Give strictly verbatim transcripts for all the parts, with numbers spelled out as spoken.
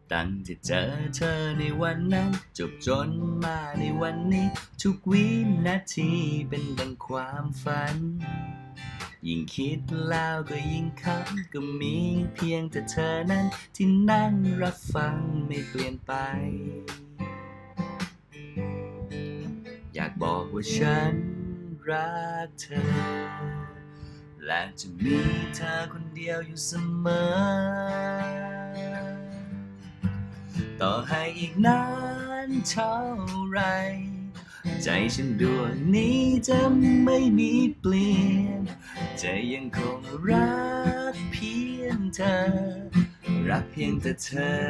ตั้งแต่เจอเธอในวันนั้นจบจนมาในวันนี้ทุกวินาทีเป็นดังความฝันยิ่งคิดแล้วก็ยิ่งขำก็มีเพียงแต่เธอนั้นที่นั่งรับฟังไม่เปลี่ยนไปอยากบอกว่าฉันรักเธอและจะมีเธอคนเดียวอยู่เสมอต่อให้อีกนานเท่าไรใจฉันดวงนี้จะไม่มีเปลี่ยนจะยังคงรักเพียงเธอรักเพียงแต่เธอ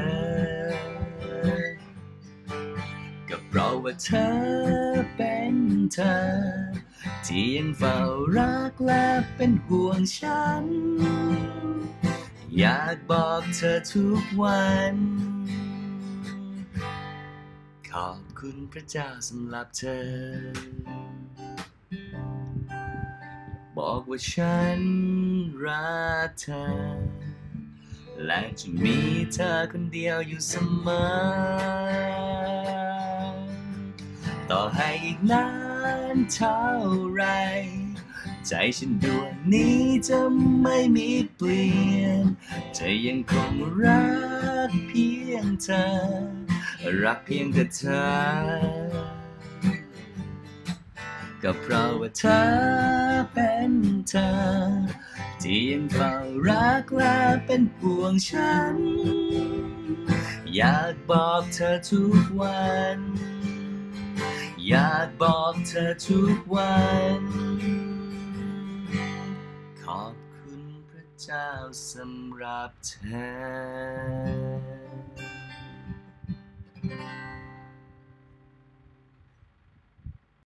ก็เพราะว่าเธอเป็นเธอที่ยังเฝ้ารักและเป็นห่วงฉันอยากบอกเธอทุกวันขอบคุณพระเจ้าสำหรับเธอบอกว่าฉันรักเธอและจะมีเธอคนเดียวอยู่เสมอต่อให้อีกนานเท่าไรใจฉันดวงนี้จะไม่มีเปลี่ยนจะยังคงรักเพียงเธอรักเพียงแต่เธอก็เพราะว่าเธอเป็นเธอที่ยังเฝ้ารักและเป็นห่วงฉันอยากบอกเธอทุกวันอยากบอกเธอทุกวันขอบคุณพระเจ้าสำหรับเธอ